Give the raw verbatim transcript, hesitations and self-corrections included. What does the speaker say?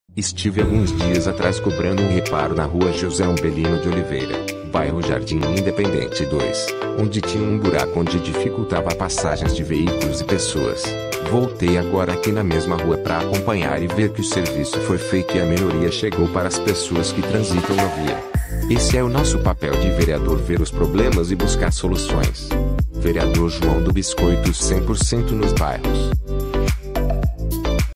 Estive alguns dias atrás cobrando um reparo na rua José Umbelino de Oliveira, bairro Jardim Independente dois, onde tinha um buraco onde dificultava passagens de veículos e pessoas. Voltei agora aqui na mesma rua para acompanhar e ver que o serviço foi feito e a melhoria chegou para as pessoas que transitam na via. Esse é o nosso papel de vereador: ver os problemas e buscar soluções. Vereador João do Biscoito, cem por cento nos bairros.